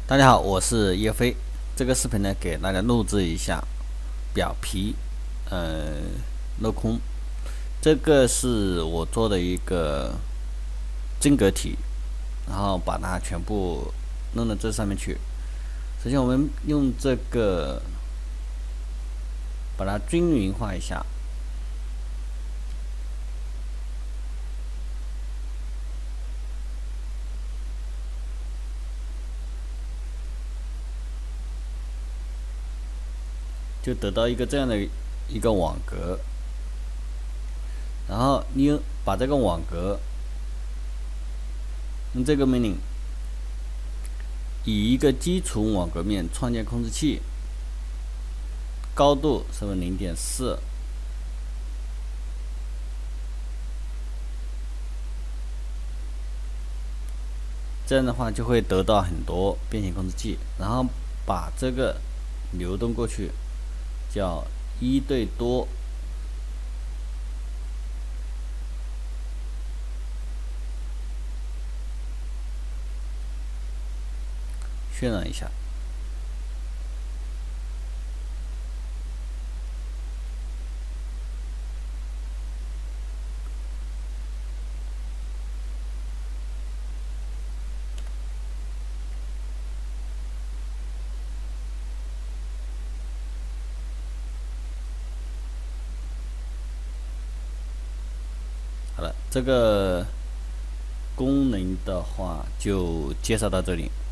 大家好，我是叶飞。这个视频呢，给大家录制一下表皮，镂空。这个是我做的一个晶格体，然后把它全部弄到这上面去。首先，我们用这个把它均匀化一下。就得到一个这样的一个网格，然后你把这个网格用这个命令，以一个基础网格面创建控制器，高度是为0.4，这样的话就会得到很多变形控制器，然后把这个流动过去，叫1对多。渲染一下。好了，这个功能的话就介绍到这里。